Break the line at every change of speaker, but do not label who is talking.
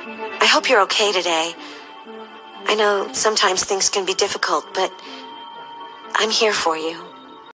I hope you're okay today. I know sometimes things can be difficult, but I'm here for you.